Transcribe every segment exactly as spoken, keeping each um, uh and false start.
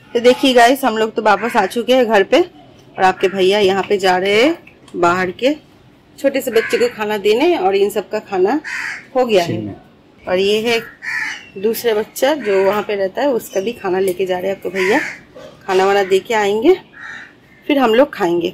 तो देखिए गाइस, हम लोग तो वापस आ चुके हैं घर पे और आपके भैया यहाँ पे जा रहे हैं बाहर के छोटे से बच्चे को खाना देने, और इन सब का खाना हो गया है। और ये है दूसरा बच्चा जो वहाँ पे रहता है, उसका भी खाना लेके जा रहे हैं आपके भैया। खाना वाना दे के आएंगे, फिर हम लोग खाएंगे।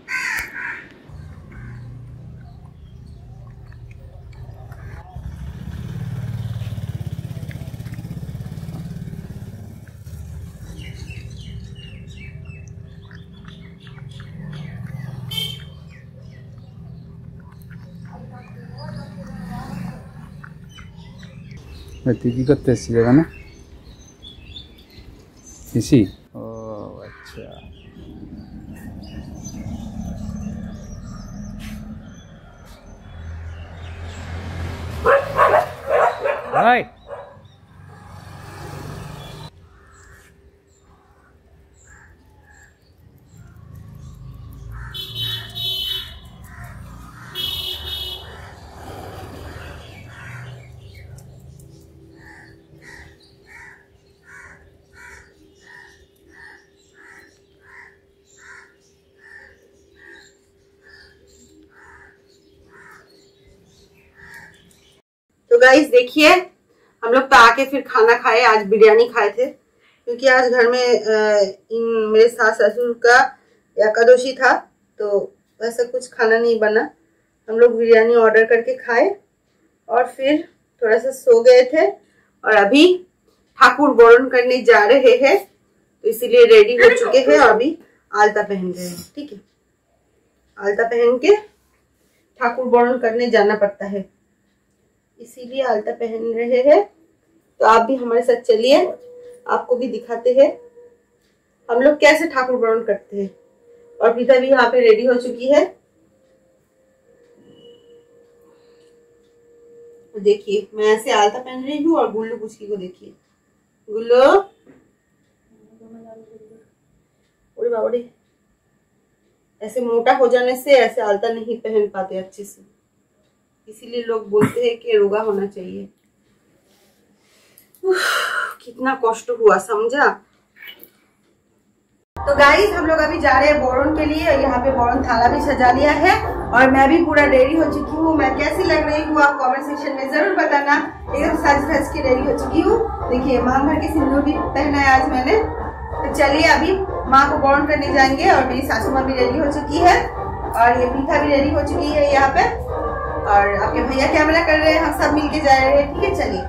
तीखी करते इसी जगह ना इसी। ओह अच्छा, हाय तो गाइस देखिए, हम लोग तो आके फिर खाना खाए। आज बिरयानी खाए थे क्योंकि आज घर में इन मेरे सास ससुर का एकादशी था, तो वैसा कुछ खाना नहीं बना। हम लोग बिरयानी ऑर्डर करके खाए और फिर थोड़ा सा सो गए थे। और अभी ठाकुर बोरण करने जा रहे हैं, तो इसीलिए रेडी हो चुके हैं। अभी आलता पहन रहे हैं। ठीक है, आलता पहन के ठाकुर बोरण करने जाना पड़ता है, इसीलिए आलता पहन रहे हैं। तो आप भी हमारे साथ चलिए, आपको भी दिखाते हैं हम लोग कैसे ठाकुर बोरण करते हैं। और प्रीता भी यहाँ पे रेडी हो चुकी है। देखिए, मैं ऐसे आलता पहन रही हूँ और गुल्लू पुचकी को देखिए। गुल्लू, अरे बाबा रे, ऐसे मोटा हो जाने से ऐसे आलता नहीं पहन पाते अच्छे से, इसीलिए लोग बोलते हैं कि रोगा होना चाहिए। कितना कष्ट हुआ, समझा। तो गाइस, हम लोग अभी जा रहे हैं बोरण के लिए। यहाँ पे बोरण थाला भी सजा लिया है और मैं भी पूरा रेडी हो चुकी हूँ। मैं कैसी लग रही हूँ आप कमेंट सेक्शन में जरूर बताना। एकदम सज धज के रेडी हो चुकी हूँ। देखिए, माँ भर के सिंदूर भी पहना है आज मैंने। तो चलिए अभी माँ को बोरण करने जाएंगे। और मेरी सासू माँ भी रेडी हो चुकी है और ये पीठा भी रेडी हो चुकी है यहाँ पे। और आपके भैया कैमरा कर रहे हैं, हम सब मिलके जा रहे हैं। ठीक है, चलिए।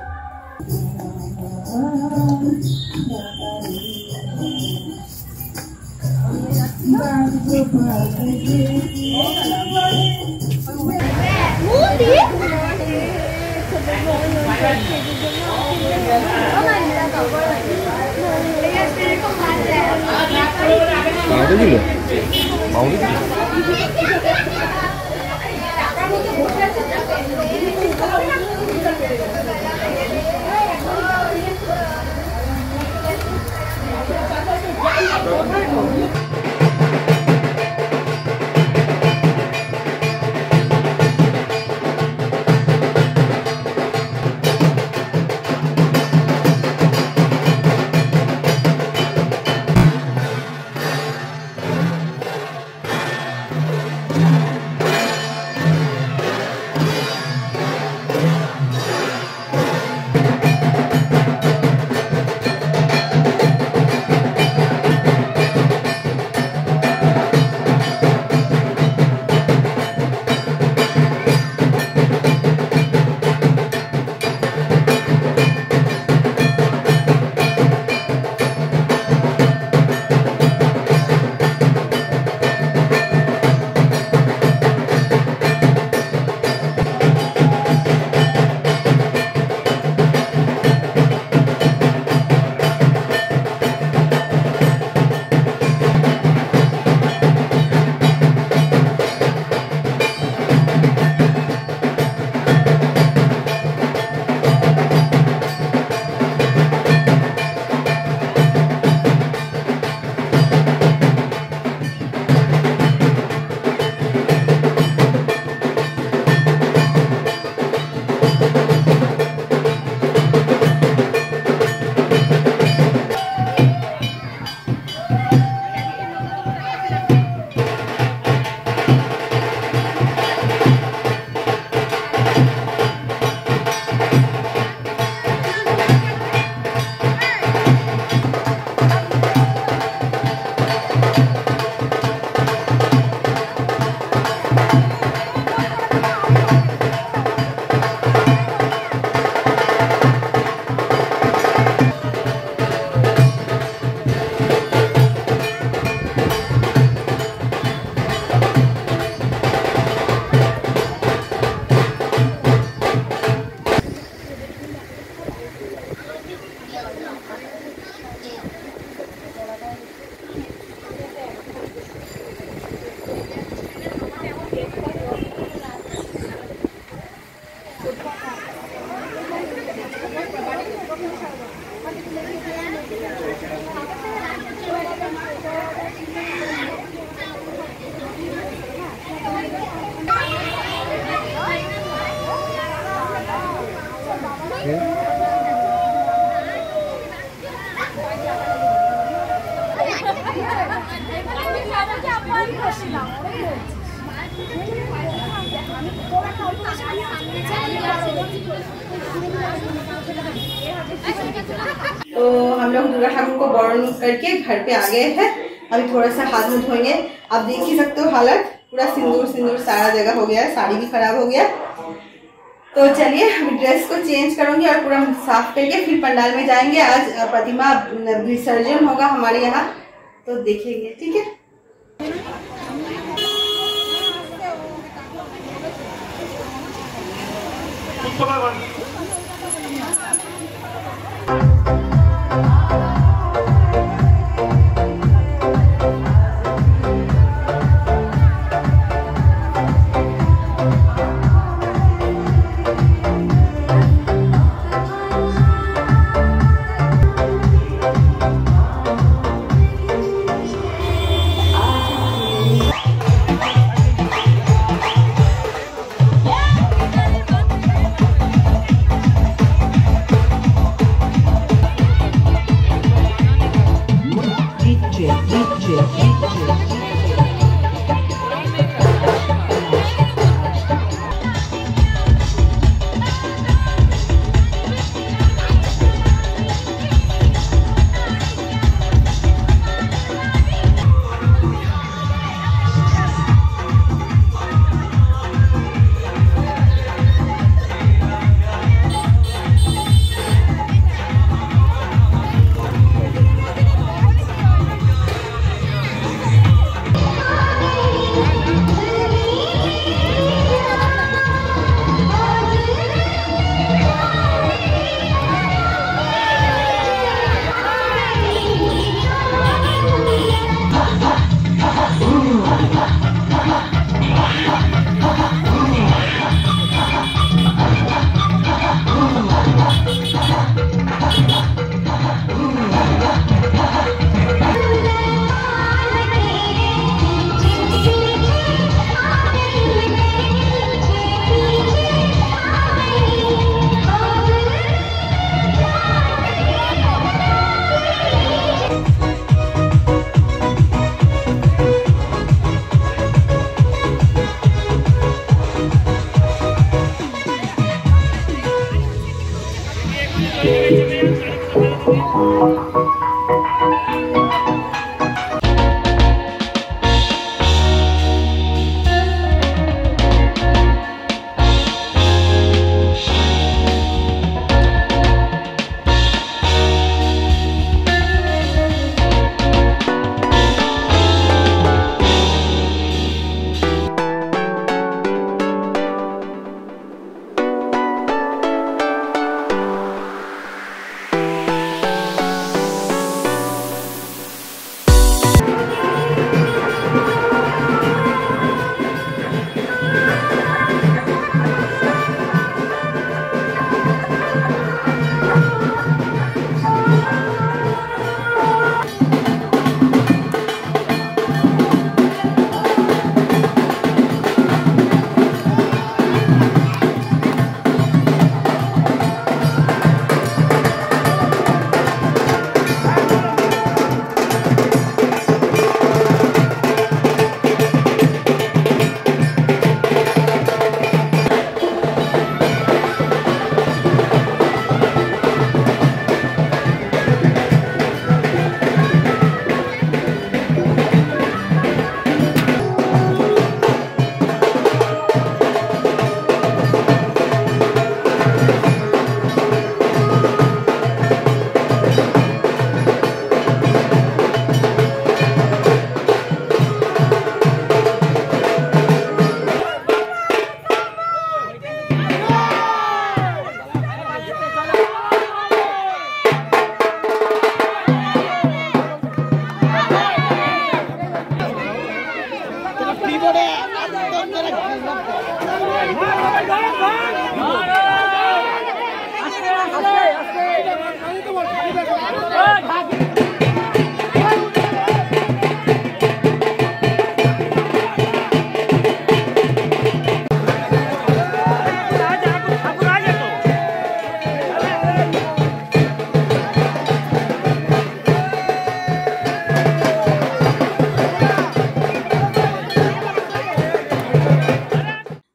तो हम लोग दुर्गा ठाकुर को बरण करके घर पे आ गए हैं। अभी थोड़ा सा हाथ मुंह धोएंगे। आप देख ही सकते हो हालत, पूरा सिंदूर सिंदूर सारा जगह हो गया है, साड़ी भी खराब हो गया। तो चलिए अभी ड्रेस को चेंज करूंगी और पूरा साफ करके फिर पंडाल में जाएंगे। आज प्रतिमा विसर्जन होगा हमारे यहाँ, तो देखेंगे, ठीक है।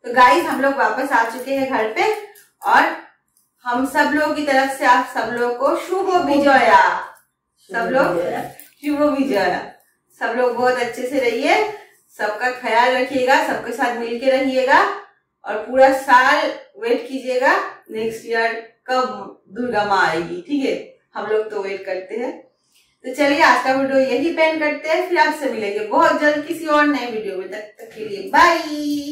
तो गाइस हम लोग वापस आ चुके हैं घर पे और हम सब लोगों की तरफ से आप सब लोग को शुभ विजया, सब लोग शुभ विजया। सब लोग बहुत अच्छे से रहिए, सबका ख्याल रखिएगा, सबके साथ मिलके रहिएगा और पूरा साल वेट कीजिएगा नेक्स्ट ईयर कब दुर्गा माँ आएगी। ठीक है, हम लोग तो वेट करते हैं। तो चलिए आज का वीडियो यही पेन करते हैं, फिर आपसे मिलेंगे बहुत जल्द किसी और नए वीडियो में। तब तक के लिए बाय।